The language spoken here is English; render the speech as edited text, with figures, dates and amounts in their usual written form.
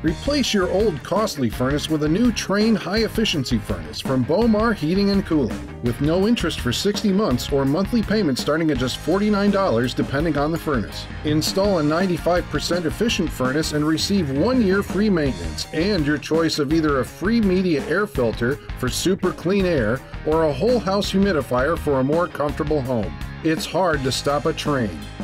Replace your old costly furnace with a new Trane high-efficiency furnace from BoMar Heating and Cooling, with no interest for 60 months or monthly payments starting at just $49 depending on the furnace. Install a 95% efficient furnace and receive 1 year free maintenance and your choice of either a free media air filter for super clean air or a whole house humidifier for a more comfortable home. It's hard to stop a Trane.